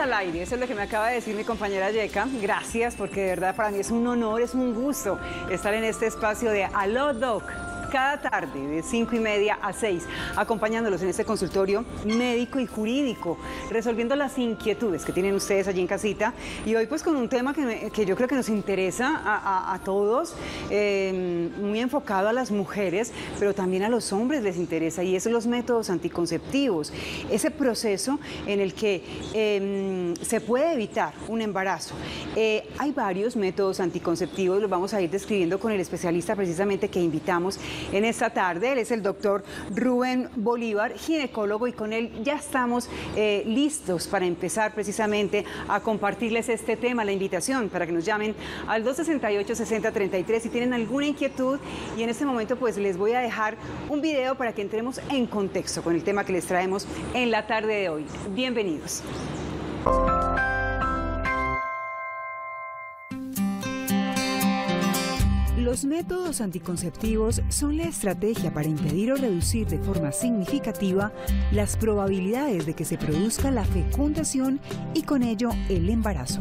al aire, eso es lo que me acaba de decir mi compañera Yeka. Gracias, porque de verdad para mí es un honor, es un gusto estar en este espacio de Aló Doc. Cada tarde de 5:30 a 6, acompañándolos en este consultorio médico y jurídico, resolviendo las inquietudes que tienen ustedes allí en casita. Y hoy pues con un tema que yo creo que nos interesa a todos, muy enfocado a las mujeres, pero también a los hombres les interesa, y es los métodos anticonceptivos. Ese proceso en el que se puede evitar un embarazo. Hay varios métodos anticonceptivos, los vamos a ir describiendo con el especialista precisamente que invitamos en esta tarde. Él es el doctor Rubén Bolívar, ginecólogo, y con él ya estamos listos para empezar precisamente a compartirles este tema, la invitación para que nos llamen al 268-6033 si tienen alguna inquietud. Y en este momento pues les voy a dejar un video para que entremos en contexto con el tema que les traemos en la tarde de hoy. Bienvenidos. Los métodos anticonceptivos son la estrategia para impedir o reducir de forma significativa las probabilidades de que se produzca la fecundación y con ello el embarazo.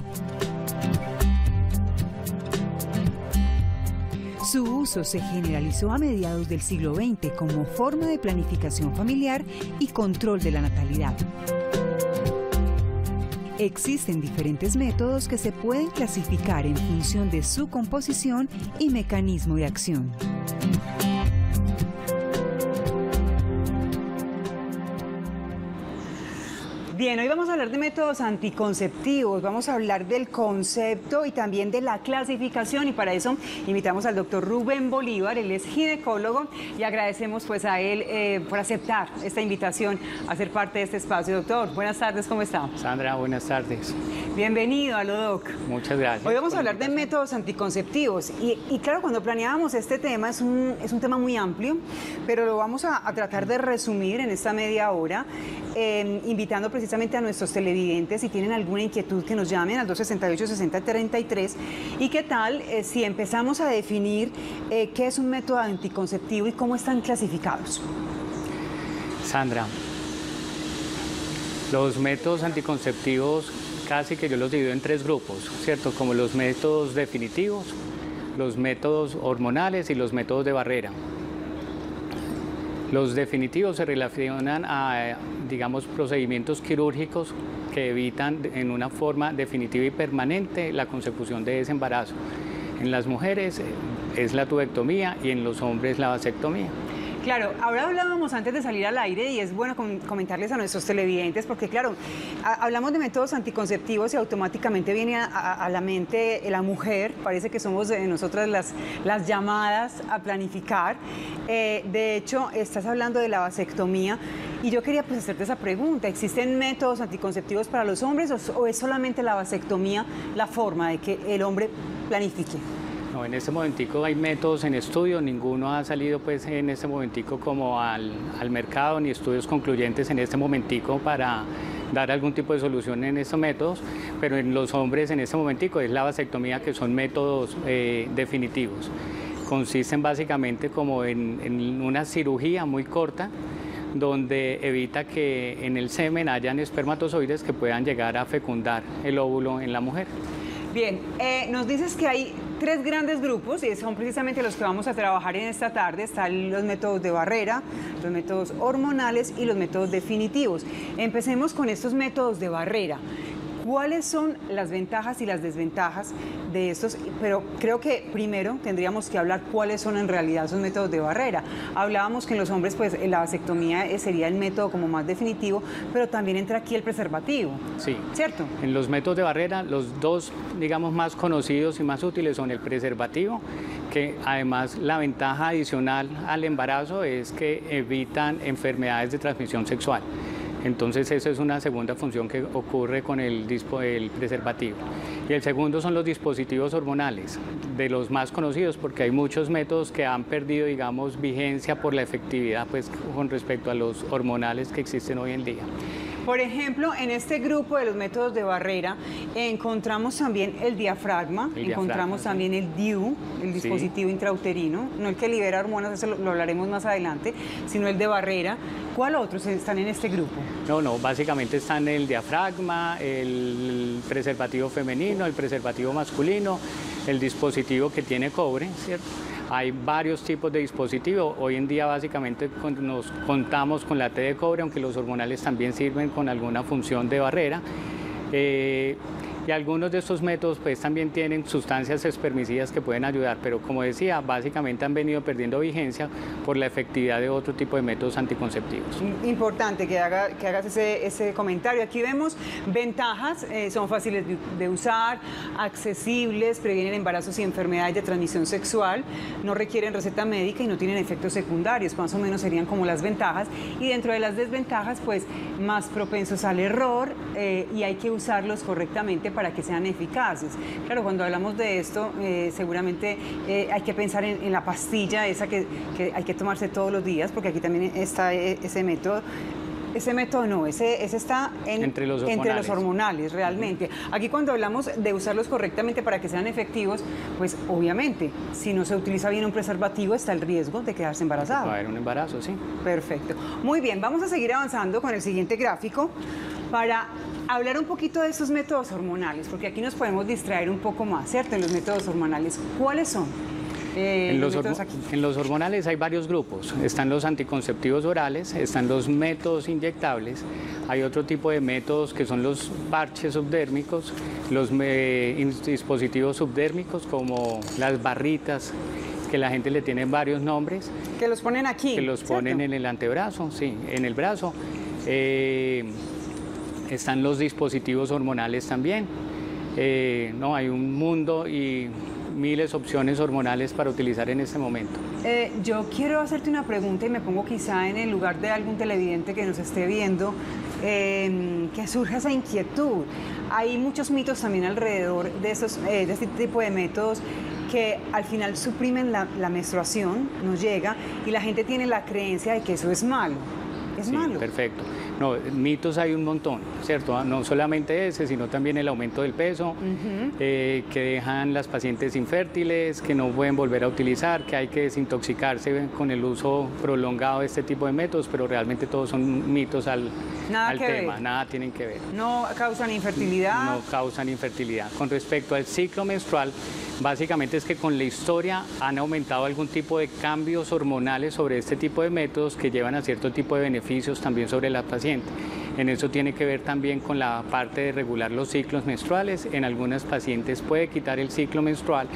Su uso se generalizó a mediados del siglo XX como forma de planificación familiar y control de la natalidad. Existen diferentes métodos que se pueden clasificar en función de su composición y mecanismo de acción. Bien, hoy vamos a hablar de métodos anticonceptivos, vamos a hablar del concepto y también de la clasificación, y para eso invitamos al doctor Rubén Bolívar. Él es ginecólogo y agradecemos pues a él por aceptar esta invitación a ser parte de este espacio. Doctor, buenas tardes, ¿cómo está? Sandra, buenas tardes. Bienvenido a Aló Doc. Muchas gracias. Hoy vamos a hablar de métodos anticonceptivos y claro, cuando planeábamos este tema es un tema muy amplio, pero lo vamos a tratar de resumir en esta media hora, invitando precisamente a nuestros televidentes, si tienen alguna inquietud, que nos llamen al 268-6033. ¿Y qué tal si empezamos a definir qué es un método anticonceptivo y cómo están clasificados? Sandra, los métodos anticonceptivos casi que yo los divido en tres grupos, ¿cierto? Como los métodos definitivos, los métodos hormonales y los métodos de barrera. Los definitivos se relacionan a, digamos, procedimientos quirúrgicos que evitan en una forma definitiva y permanente la consecución de ese embarazo. En las mujeres es la tubectomía y en los hombres la vasectomía. Claro, ahora hablábamos antes de salir al aire y es bueno comentarles a nuestros televidentes porque, claro, hablamos de métodos anticonceptivos y automáticamente viene a la mente la mujer. Parece que somos nosotras las llamadas a planificar. De hecho, estás hablando de la vasectomía y yo quería pues hacerte esa pregunta. ¿Existen métodos anticonceptivos para los hombres o es solamente la vasectomía la forma de que el hombre planifique? No, en este momentico hay métodos en estudio, ninguno ha salido pues en este momentico como al mercado, ni estudios concluyentes en este momentico para dar algún tipo de solución en estos métodos, pero en los hombres en este momentico es la vasectomía, que son métodos definitivos. Consisten básicamente como en una cirugía muy corta, donde evita que en el semen hayan espermatozoides que puedan llegar a fecundar el óvulo en la mujer. Bien, nos dices que hay tres grandes grupos y son precisamente los que vamos a trabajar en esta tarde. Están los métodos de barrera, los métodos hormonales y los métodos definitivos. Empecemos con estos métodos de barrera. ¿Cuáles son las ventajas y las desventajas de estos? Pero creo que primero tendríamos que hablar cuáles son en realidad esos métodos de barrera. Hablábamos que en los hombres pues la vasectomía sería el método como más definitivo, pero también entra aquí el preservativo. Sí. ¿Cierto? En los métodos de barrera, los dos, digamos, más conocidos y más útiles son el preservativo, que además la ventaja adicional al embarazo es que evitan enfermedades de transmisión sexual. Entonces, esa es una segunda función que ocurre con el preservativo. Y el segundo son los dispositivos hormonales, de los más conocidos, porque hay muchos métodos que han perdido, digamos, vigencia por la efectividad pues, con respecto a los hormonales que existen hoy en día. Por ejemplo, en este grupo de los métodos de barrera encontramos también el diafragma, encontramos también el DIU, el dispositivo intrauterino, no el que libera hormonas, eso lo hablaremos más adelante, sino el de barrera. ¿Cuál otros están en este grupo? No, básicamente están el diafragma, el preservativo femenino, el preservativo masculino, el dispositivo que tiene cobre, ¿cierto? Hay varios tipos de dispositivos. Hoy en día básicamente nos contamos con la T de cobre, aunque los hormonales también sirven con alguna función de barrera. Y algunos de estos métodos pues también tienen sustancias espermicidas que pueden ayudar, pero como decía, básicamente han venido perdiendo vigencia por la efectividad de otro tipo de métodos anticonceptivos. Importante que hagas ese comentario. Aquí vemos ventajas, son fáciles de usar, accesibles, previenen embarazos y enfermedades de transmisión sexual, no requieren receta médica y no tienen efectos secundarios, más o menos serían como las ventajas. Y dentro de las desventajas, pues más propensos al error y hay que usarlos correctamente para que sean eficaces. Claro, cuando hablamos de esto, seguramente hay que pensar en la pastilla esa que hay que tomarse todos los días, porque aquí también está ese método. Ese método no, ese está entre los hormonales realmente. Aquí cuando hablamos de usarlos correctamente para que sean efectivos, pues obviamente, si no se utiliza bien un preservativo, está el riesgo de quedarse embarazado. Va a haber un embarazo, sí. Perfecto. Muy bien, vamos a seguir avanzando con el siguiente gráfico para hablar un poquito de estos métodos hormonales, porque aquí nos podemos distraer un poco más, ¿cierto? En los métodos hormonales, ¿cuáles son? En los hormonales hay varios grupos. Están los anticonceptivos orales, están los métodos inyectables, hay otro tipo de métodos que son los parches subdérmicos, los dispositivos subdérmicos como las barritas, que la gente le tiene varios nombres. Que los ponen aquí. Que los ponen en el antebrazo, sí, en el brazo. Están los dispositivos hormonales también. No, hay un mundo y miles de opciones hormonales para utilizar en este momento. Yo quiero hacerte una pregunta y me pongo quizá en el lugar de algún televidente que nos esté viendo, que surja esa inquietud. Hay muchos mitos también alrededor de este tipo de métodos que al final suprimen la menstruación, nos llega, y la gente tiene la creencia de que eso es malo. ¿Es malo? Perfecto. No, mitos hay un montón, ¿cierto? No solamente ese, sino también el aumento del peso, que dejan las pacientes infértiles, que no pueden volver a utilizar, que hay que desintoxicarse con el uso prolongado de este tipo de métodos, pero realmente todos son mitos al tema, nada tienen que ver. ¿No causan infertilidad? No causan infertilidad. Con respecto al ciclo menstrual, básicamente es que con la historia han aumentado algún tipo de cambios hormonales sobre este tipo de métodos que llevan a cierto tipo de beneficios también sobre la paciente. En eso tiene que ver también con la parte de regular los ciclos menstruales. En algunas pacientes puede quitar el ciclo menstrual,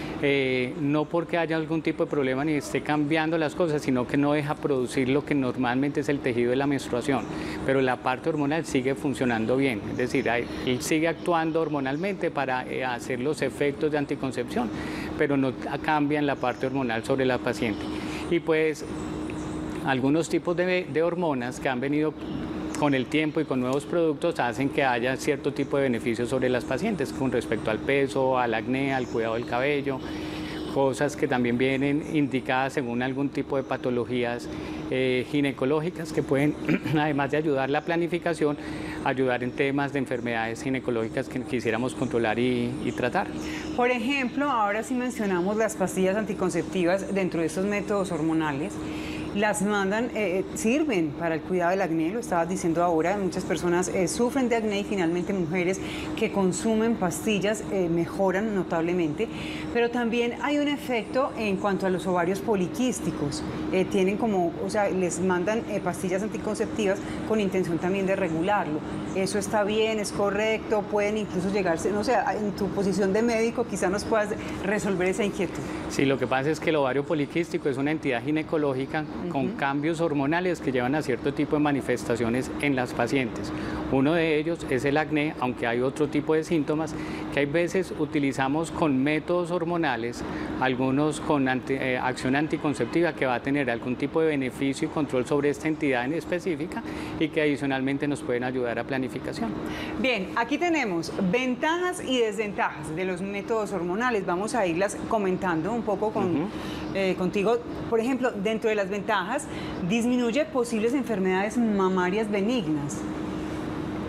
no porque haya algún tipo de problema ni esté cambiando las cosas, sino que no deja producir lo que normalmente es el tejido de la menstruación. Pero la parte hormonal sigue funcionando bien, es decir, él sigue actuando hormonalmente para hacer los efectos de anticoncepción, pero no cambian la parte hormonal sobre la paciente. Y pues algunos tipos de hormonas que han venido con el tiempo y con nuevos productos hacen que haya cierto tipo de beneficios sobre las pacientes con respecto al peso, al acné, al cuidado del cabello, cosas que también vienen indicadas según algún tipo de patologías ginecológicas que pueden, además de ayudar la planificación, ayudar en temas de enfermedades ginecológicas que quisiéramos controlar y tratar. Por ejemplo, ahora sí mencionamos las pastillas anticonceptivas dentro de estos métodos hormonales. Las mandan, sirven para el cuidado del acné, lo estabas diciendo ahora, muchas personas sufren de acné y finalmente mujeres que consumen pastillas mejoran notablemente, pero también hay un efecto en cuanto a los ovarios poliquísticos, tienen como, o sea, les mandan pastillas anticonceptivas con intención también de regularlo. ¿Eso está bien, es correcto? Pueden incluso llegarse, no sé, en tu posición de médico quizás nos puedas resolver esa inquietud. Sí, lo que pasa es que el ovario poliquístico es una entidad ginecológica con cambios hormonales que llevan a cierto tipo de manifestaciones en las pacientes. Uno de ellos es el acné, aunque hay otro tipo de síntomas que hay veces utilizamos con métodos hormonales, algunos con acción anticonceptiva que va a tener algún tipo de beneficio y control sobre esta entidad en específica y que adicionalmente nos pueden ayudar a planificación. Bien, aquí tenemos ventajas y desventajas de los métodos hormonales. Vamos a irlas comentando un poco contigo. Por ejemplo, dentro de las ventajas, disminuye posibles enfermedades mamarias benignas.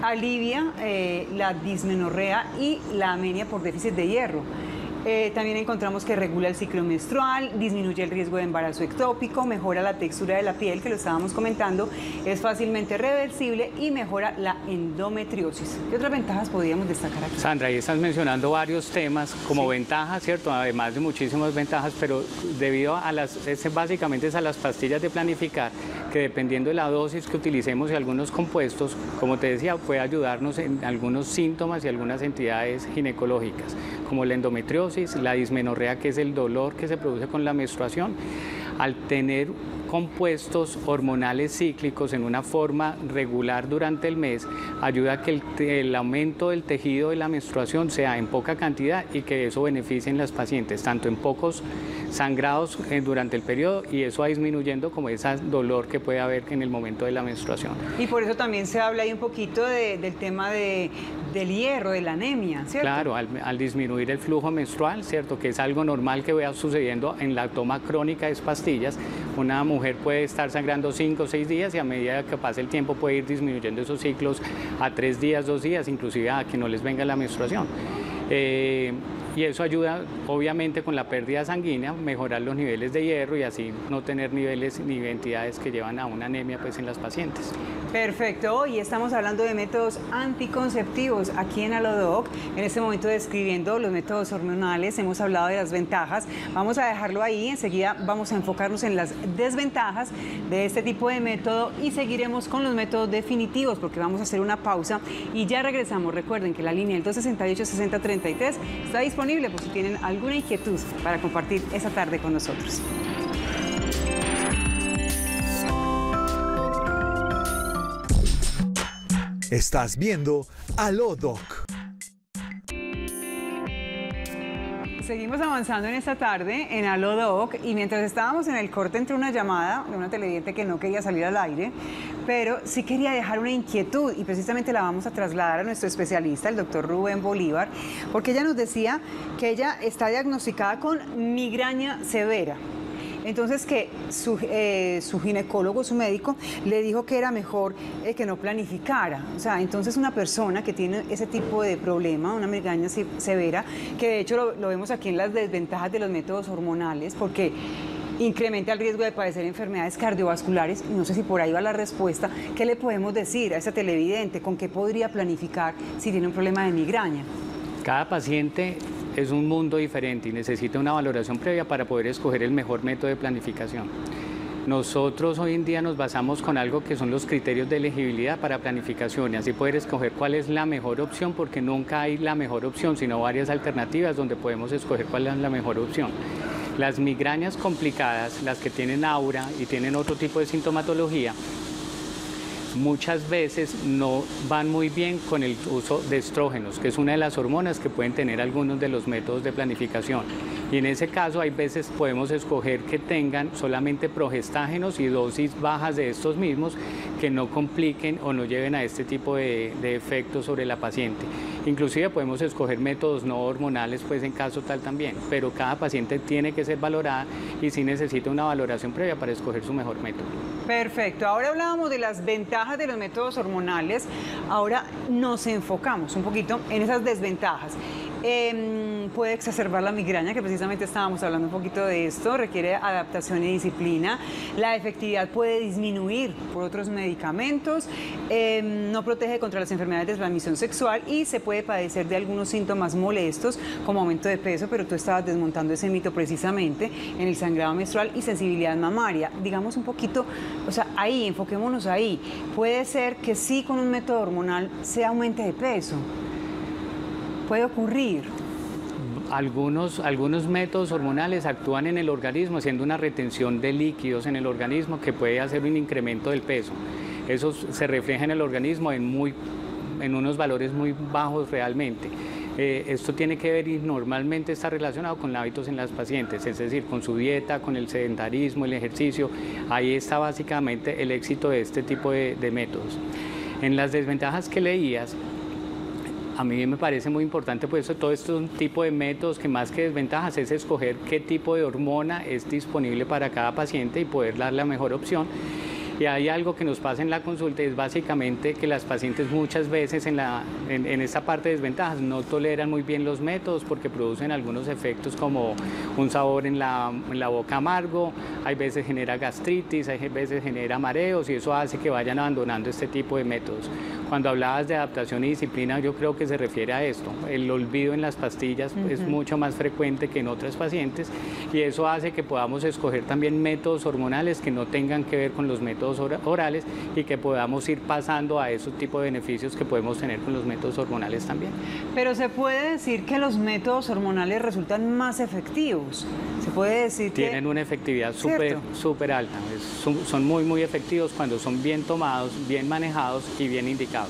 alivia la dismenorrea y la anemia por déficit de hierro. También encontramos que regula el ciclo menstrual, disminuye el riesgo de embarazo ectópico, mejora la textura de la piel, que lo estábamos comentando, es fácilmente reversible y mejora la endometriosis. ¿Qué otras ventajas podríamos destacar aquí? Sandra, ahí estás mencionando varios temas como ventajas, ¿cierto? Además de muchísimas ventajas, pero debido a básicamente es a las pastillas de planificar, que dependiendo de la dosis que utilicemos y algunos compuestos, como te decía, puede ayudarnos en algunos síntomas y algunas entidades ginecológicas, como la endometriosis, la dismenorrea, que es el dolor que se produce con la menstruación. Al tener compuestos hormonales cíclicos en una forma regular durante el mes, ayuda a que el aumento del tejido de la menstruación sea en poca cantidad y que eso beneficie en las pacientes, tanto en pocos sangrados durante el periodo, y eso va disminuyendo como ese dolor que puede haber en el momento de la menstruación. Y por eso también se habla ahí un poquito del tema del hierro, de la anemia, ¿cierto? Claro, al disminuir el flujo menstrual, ¿cierto? Que es algo normal que vaya sucediendo en la toma crónica de pastillas. Una mujer puede estar sangrando 5 o 6 días y a medida que pase el tiempo puede ir disminuyendo esos ciclos a 3 días, 2 días, inclusive a que no les venga la menstruación. Y eso ayuda, obviamente, con la pérdida sanguínea, mejorar los niveles de hierro y así no tener niveles ni entidades que llevan a una anemia pues, en las pacientes. Perfecto, hoy estamos hablando de métodos anticonceptivos aquí en Alodoc, en este momento describiendo los métodos hormonales, hemos hablado de las ventajas, vamos a dejarlo ahí, enseguida vamos a enfocarnos en las desventajas de este tipo de método y seguiremos con los métodos definitivos porque vamos a hacer una pausa y ya regresamos. Recuerden que la línea del 268-6033 está disponible por si tienen alguna inquietud para compartir esta tarde con nosotros. Estás viendo Alodoc. Seguimos avanzando en esta tarde en Alodoc y mientras estábamos en el corte entró una llamada de una televidente que no quería salir al aire, pero sí quería dejar una inquietud y precisamente la vamos a trasladar a nuestro especialista, el doctor Rubén Bolívar, porque ella nos decía que ella está diagnosticada con migraña severa. Entonces que su ginecólogo, su médico, le dijo que era mejor que no planificara. O sea, entonces una persona que tiene ese tipo de problema, una migraña severa, que de hecho lo vemos aquí en las desventajas de los métodos hormonales, porque incrementa el riesgo de padecer enfermedades cardiovasculares, y no sé si por ahí va la respuesta, ¿qué le podemos decir a esa televidente? ¿Con qué podría planificar si tiene un problema de migraña? Cada paciente es un mundo diferente y necesita una valoración previa para poder escoger el mejor método de planificación. Nosotros hoy en día nos basamos con algo que son los criterios de elegibilidad para planificación y así poder escoger cuál es la mejor opción, porque nunca hay la mejor opción, sino varias alternativas donde podemos escoger cuál es la mejor opción. Las migrañas complicadas, las que tienen aura y tienen otro tipo de sintomatología, muchas veces no van muy bien con el uso de estrógenos, que es una de las hormonas que pueden tener algunos de los métodos de planificación. Y en ese caso hay veces podemos escoger que tengan solamente progestágenos y dosis bajas de estos mismos que no compliquen o no lleven a este tipo de efectos sobre la paciente. Inclusive podemos escoger métodos no hormonales pues en caso tal también, pero cada paciente tiene que ser valorada y sí necesita una valoración previa para escoger su mejor método. Perfecto, ahora hablábamos de las ventajas de los métodos hormonales, ahora nos enfocamos un poquito en esas desventajas. Puede exacerbar la migraña, que precisamente estábamos hablando un poquito de esto, requiere adaptación y disciplina, la efectividad puede disminuir por otros medicamentos, no protege contra las enfermedades de transmisión sexual y se puede padecer de algunos síntomas molestos como aumento de peso, pero tú estabas desmontando ese mito precisamente en el sangrado menstrual y sensibilidad mamaria. Digamos un poquito, o sea, ahí, enfoquémonos ahí. Puede ser que sí con un método hormonal se aumente de peso. Puede ocurrir. Algunos métodos hormonales actúan en el organismo haciendo una retención de líquidos en el organismo que puede hacer un incremento del peso. Eso se refleja en el organismo en unos valores muy bajos realmente. Esto tiene que ver y normalmente está relacionado con hábitos en las pacientes, es decir, con su dieta, con el sedentarismo, el ejercicio. Ahí está básicamente el éxito de este tipo de métodos. En las desventajas que leías, a mí me parece muy importante, pues todo esto es un tipo de métodos que más que desventajas es escoger qué tipo de hormona es disponible para cada paciente y poder dar la mejor opción. Y hay algo que nos pasa en la consulta, es básicamente que las pacientes muchas veces en esta parte de desventajas no toleran muy bien los métodos porque producen algunos efectos como un sabor en la boca amargo, hay veces genera gastritis, hay veces genera mareos y eso hace que vayan abandonando este tipo de métodos. Cuando hablabas de adaptación y disciplina, yo creo que se refiere a esto. El olvido en las pastillas es mucho más frecuente que en otras pacientes y eso hace que podamos escoger también métodos hormonales que no tengan que ver con los métodos orales y que podamos ir pasando a esos tipos de beneficios que podemos tener con los métodos hormonales también. Pero se puede decir que los métodos hormonales resultan más efectivos. Se puede decir que tienen una efectividad súper alta. Son muy efectivos cuando son bien tomados, bien manejados y bien indicados.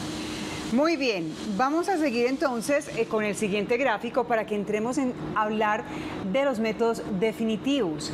Muy bien, vamos a seguir entonces con el siguiente gráfico para que entremos en hablar de los métodos definitivos,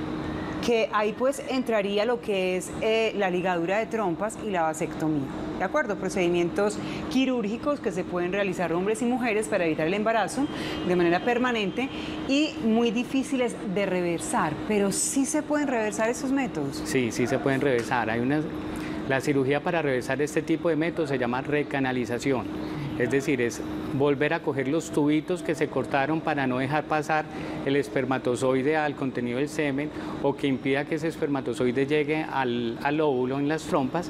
que ahí pues entraría lo que es la ligadura de trompas y la vasectomía. ¿De acuerdo? Procedimientos quirúrgicos que se pueden realizar hombres y mujeres para evitar el embarazo de manera permanente y muy difíciles de reversar, pero sí se pueden reversar esos métodos. Sí se pueden reversar. La cirugía para reversar este tipo de métodos se llama recanalización, es decir, es volver a coger los tubitos que se cortaron para no dejar pasar el espermatozoide al contenido del semen o que impida que ese espermatozoide llegue al óvulo en las trompas.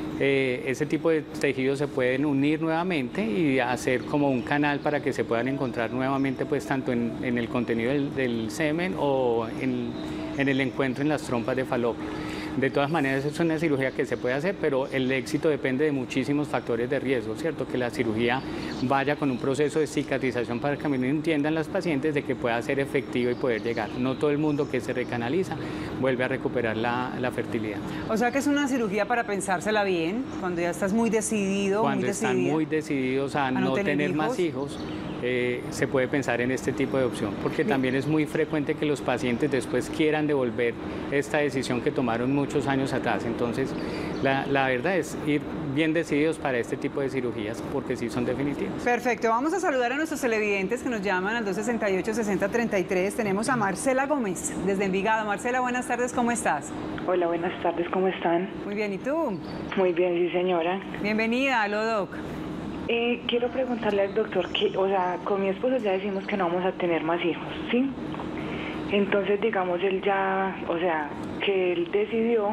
Ese tipo de tejidos se pueden unir nuevamente y hacer como un canal para que se puedan encontrar nuevamente pues tanto en el contenido del semen o en el encuentro en las trompas de falopio. De todas maneras, es una cirugía que se puede hacer, pero el éxito depende de muchísimos factores de riesgo, ¿cierto? Que la cirugía vaya con un proceso de cicatrización para que también entiendan las pacientes de que pueda ser efectivo y poder llegar. No todo el mundo que se recanaliza vuelve a recuperar la fertilidad. O sea que es una cirugía para pensársela bien, cuando ya estás muy decidido, cuando están muy decididos a no tener más hijos, se puede pensar en este tipo de opción, porque también es muy frecuente que los pacientes después quieran devolver esta decisión que tomaron muchos años atrás. Entonces, la verdad es ir bien decididos para este tipo de cirugías, porque sí son definitivas. Perfecto, vamos a saludar a nuestros televidentes que nos llaman al 268-6033. Tenemos a Marcela Gómez, desde Envigado. Marcela, buenas tardes, ¿cómo estás? Hola, buenas tardes, ¿cómo están? Muy bien, ¿y tú? Muy bien, sí señora. Bienvenida a Lodoc. Quiero preguntarle al doctor que, o sea, con mi esposo ya decimos que no vamos a tener más hijos, ¿sí? Entonces, digamos, él ya, o sea, que él decidió,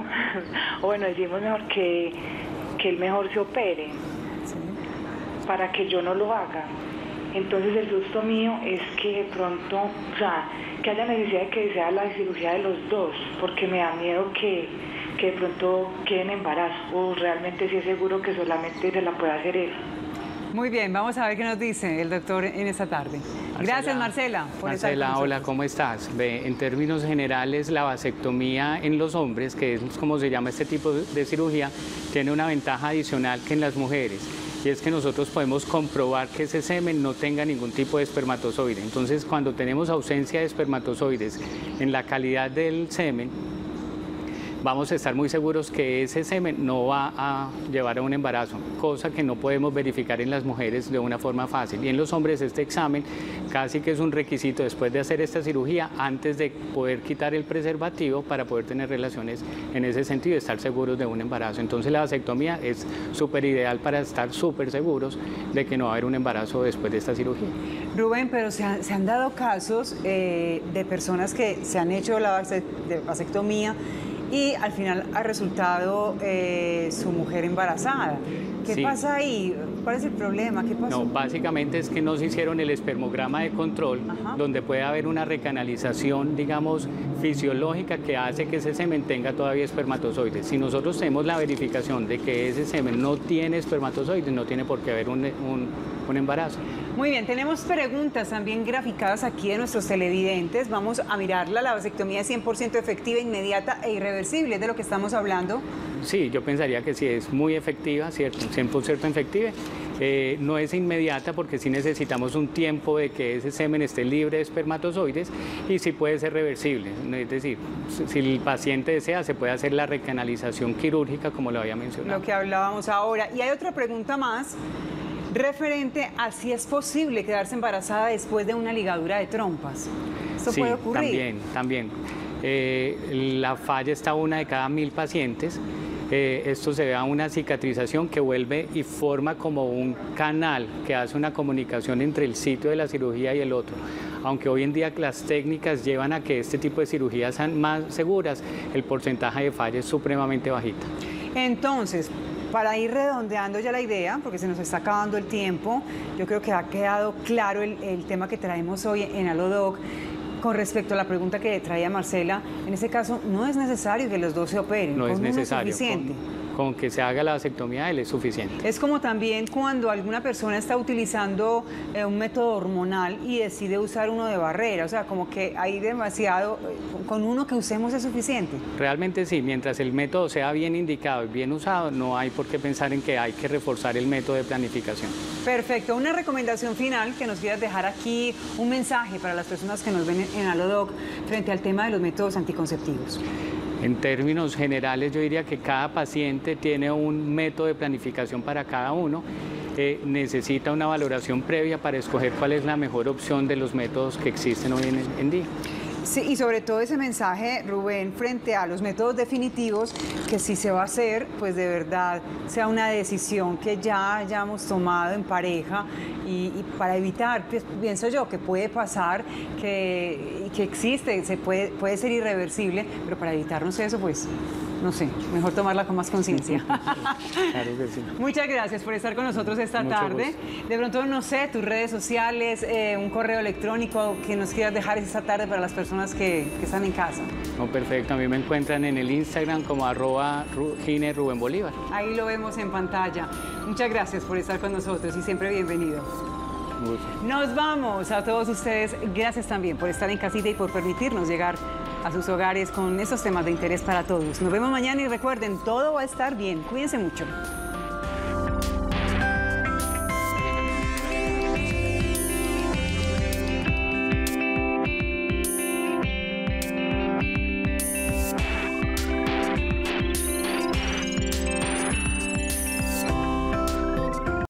o bueno, decimos mejor que él mejor se opere, Sí. para que yo no lo haga. Entonces, el susto mío es que de pronto, o sea, que haya necesidad de que sea la cirugía de los dos, porque me da miedo que de pronto quede en embarazo, o realmente sí es seguro que solamente se la puede hacer él. Muy bien, vamos a ver qué nos dice el doctor en esta tarde. Gracias, Marcela. Marcela, hola, ¿cómo estás? En términos generales, la vasectomía en los hombres, que es como se llama este tipo de cirugía, tiene una ventaja adicional que en las mujeres, y es que nosotros podemos comprobar que ese semen no tenga ningún tipo de espermatozoide. Entonces, cuando tenemos ausencia de espermatozoides en la calidad del semen, vamos a estar muy seguros que ese semen no va a llevar a un embarazo, cosa que no podemos verificar en las mujeres de una forma fácil. Y en los hombres este examen casi que es un requisito después de hacer esta cirugía, antes de poder quitar el preservativo para poder tener relaciones en ese sentido y estar seguros de un embarazo. Entonces la vasectomía es súper ideal para estar súper seguros de que no va a haber un embarazo después de esta cirugía. Rubén, pero se han dado casos de personas que se han hecho la vasectomía y al final ha resultado su mujer embarazada. ¿Qué pasa ahí? ¿Cuál es el problema? ¿Qué pasó? No, básicamente es que no se hicieron el espermograma de control, donde puede haber una recanalización, digamos, fisiológica que hace que ese semen tenga todavía espermatozoides. Si nosotros tenemos la verificación de que ese semen no tiene espermatozoides, no tiene por qué haber un embarazo. Muy bien, tenemos preguntas también graficadas aquí de nuestros televidentes. Vamos a mirarla. La vasectomía es 100% efectiva, inmediata e irreversible. ¿Es de lo que estamos hablando? Sí, yo pensaría que sí, es muy efectiva, ¿cierto? 100% efectiva. No es inmediata porque sí necesitamos un tiempo de que ese semen esté libre de espermatozoides y sí puede ser reversible. Es decir, si el paciente desea, se puede hacer la recanalización quirúrgica, como lo había mencionado. Lo que hablábamos ahora. Y hay otra pregunta más referente a si es posible quedarse embarazada después de una ligadura de trompas. ¿Esto puede ocurrir? También. La falla está una de cada 1000 pacientes esto se da una cicatrización que vuelve y forma como un canal que hace una comunicación entre el sitio de la cirugía y el otro. Aunque hoy en día las técnicas llevan a que este tipo de cirugías sean más seguras, el porcentaje de falla es supremamente bajita. Entonces, para ir redondeando ya la idea, porque se nos está acabando el tiempo, yo creo que ha quedado claro el tema que traemos hoy en AloDoc. Con respecto a la pregunta que traía Marcela, en este caso no es necesario que los dos se operen. No es necesario. Es suficiente. Con que se haga la vasectomía, él es suficiente. Es como también cuando alguna persona está utilizando un método hormonal y decide usar uno de barrera, o sea, como que hay demasiado, con uno que usemos es suficiente. Realmente sí, mientras el método sea bien indicado y bien usado, no hay por qué pensar en que hay que reforzar el método de planificación. Perfecto, una recomendación final que nos quieras dejar aquí, un mensaje para las personas que nos ven en AloDoc frente al tema de los métodos anticonceptivos. En términos generales, yo diría que cada paciente tiene un método de planificación para cada uno. Necesita una valoración previa para escoger cuál es la mejor opción de los métodos que existen hoy en día. Sí, y sobre todo ese mensaje, Rubén, frente a los métodos definitivos, que si se va a hacer, pues de verdad sea una decisión que ya hayamos tomado en pareja y para evitar, pues, pienso yo, que puede pasar, que existe, puede ser irreversible, pero para evitarnos eso, pues, no sé, mejor tomarla con más conciencia. Claro que sí. Muchas gracias por estar con nosotros esta tarde. De pronto, no sé, tus redes sociales, un correo electrónico que nos quieras dejar esta tarde para las personas que están en casa. No, perfecto. A mí me encuentran en el Instagram como @GineRubén_Bolívar. Ahí lo vemos en pantalla. Muchas gracias por estar con nosotros y siempre bienvenido. Nos vamos a todos ustedes. Gracias también por estar en casita y por permitirnos llegar a sus hogares con estos temas de interés para todos. Nos vemos mañana y recuerden, todo va a estar bien. Cuídense mucho.